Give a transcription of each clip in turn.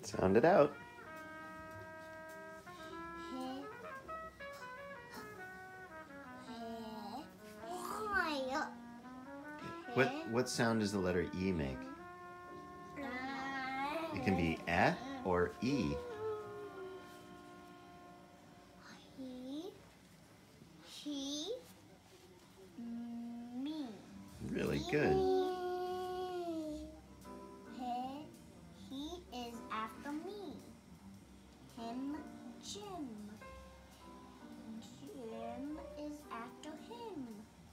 Sound it out. What sound does the letter E make? It can be eh or E. He, me. Really good. He is after me. Him, Jim. Jim is after him.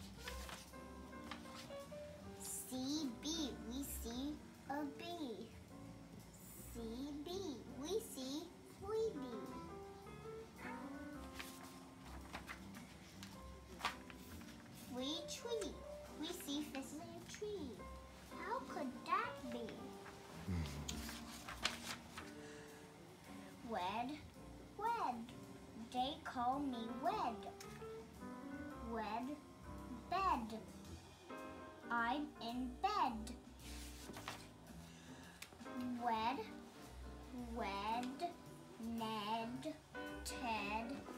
C, B, we see a bee. C, B, we see Phoebe. Tree, we see fishes in a tree. How could that be? Wed, they call me Wed. Wed, bed, I'm in bed. Wed, Ned, Ted,